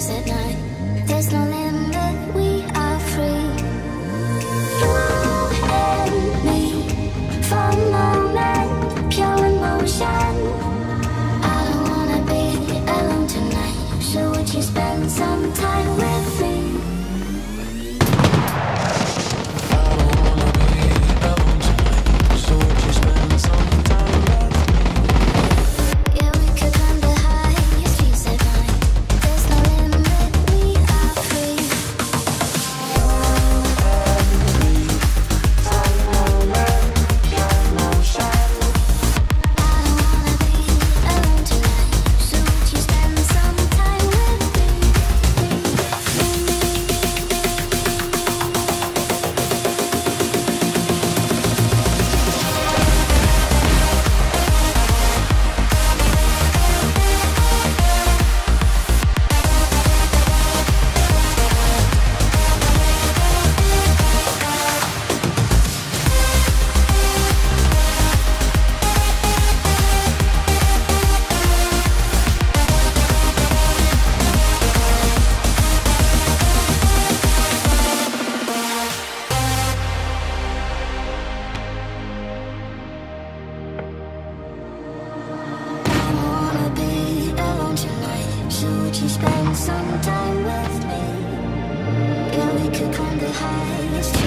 peace at night. There's no limit, we are free. You and me, for a moment, pure emotion. I don't wanna be alone tonight, so would you spend some time with me? Would you spend some time with me? Yeah, we could climb the highest